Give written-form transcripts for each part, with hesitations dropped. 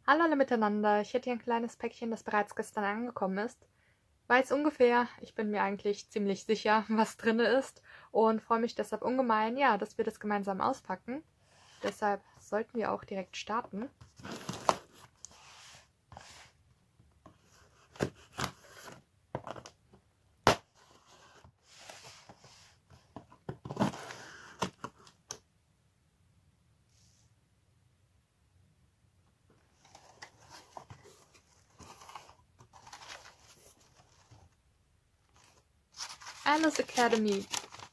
Hallo alle miteinander, ich hätte hier ein kleines Päckchen, das bereits gestern angekommen ist. Weiß ungefähr, ich bin mir eigentlich ziemlich sicher, was drin ist und freue mich deshalb ungemein, ja, dass wir das gemeinsam auspacken. Deshalb sollten wir auch direkt starten. Alice Academy.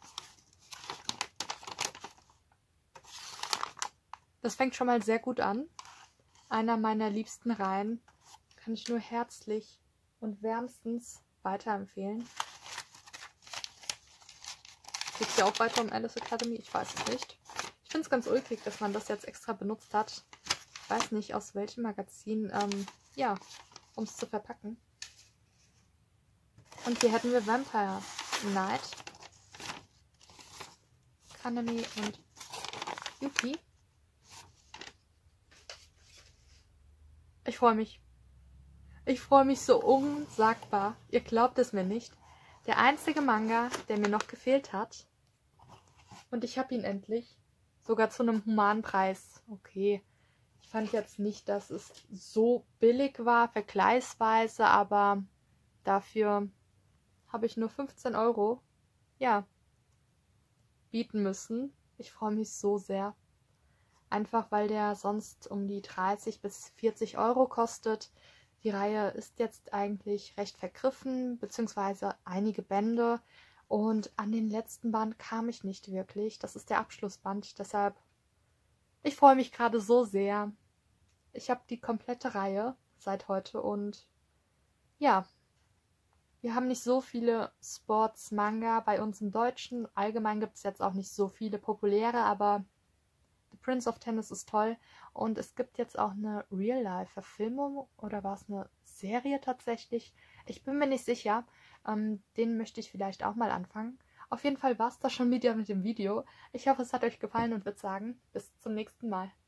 Das fängt schon mal sehr gut an. Einer meiner liebsten Reihen. Kann ich nur herzlich und wärmstens weiterempfehlen. Geht es ja auch weiter um Alice Academy? Ich weiß es nicht. Ich finde es ganz ulkig, dass man das jetzt extra benutzt hat. Ich weiß nicht, aus welchem Magazin, ja, um es zu verpacken. Und hier hätten wir Vampire Knight, Academy und Yuki. Ich freue mich. Ich freue mich so unsagbar. Ihr glaubt es mir nicht. Der einzige Manga, der mir noch gefehlt hat. Und ich habe ihn endlich. Sogar zu einem humanen Preis. Okay. Ich fand jetzt nicht, dass es so billig war, vergleichsweise, aber dafür habe ich nur 15 Euro, ja, bieten müssen. Ich freue mich so sehr. Einfach weil der sonst um die 30 bis 40 Euro kostet. Die Reihe ist jetzt eigentlich recht vergriffen, beziehungsweise einige Bände. Und an den letzten Band kam ich nicht wirklich. Das ist der Abschlussband. Deshalb, ich freue mich gerade so sehr. Ich habe die komplette Reihe seit heute und ja, wir haben nicht so viele Sports-Manga bei uns im Deutschen. Allgemein gibt es jetzt auch nicht so viele populäre, aber The Prince of Tennis ist toll. Und es gibt jetzt auch eine Real-Life-Verfilmung oder war es eine Serie tatsächlich? Ich bin mir nicht sicher. Den möchte ich vielleicht auch mal anfangen. Auf jeden Fall war es das schon wieder mit dem Video. Ich hoffe, es hat euch gefallen und würde sagen, bis zum nächsten Mal.